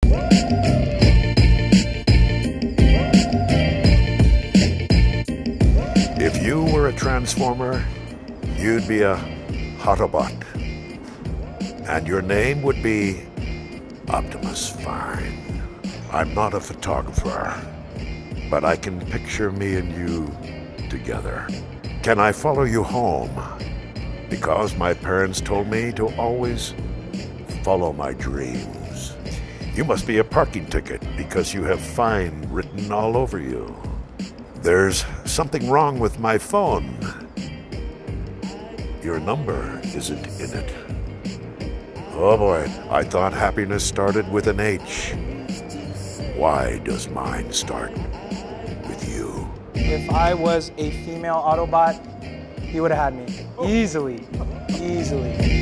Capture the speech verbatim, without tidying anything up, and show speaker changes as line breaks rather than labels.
If you were a Transformer, you'd be a Autobot. And your name would be Optimus Prime. I'm not a photographer, but I can picture me and you together. Can I follow you home? Because my parents told me to always follow my dreams. You must be a parking ticket because you have fine written all over you. There's something wrong with my phone. Your number isn't in it. Oh boy, I thought happiness started with an H. Why does mine start with you?
If I was a female Autobot, he would have had me. Easily. Easily.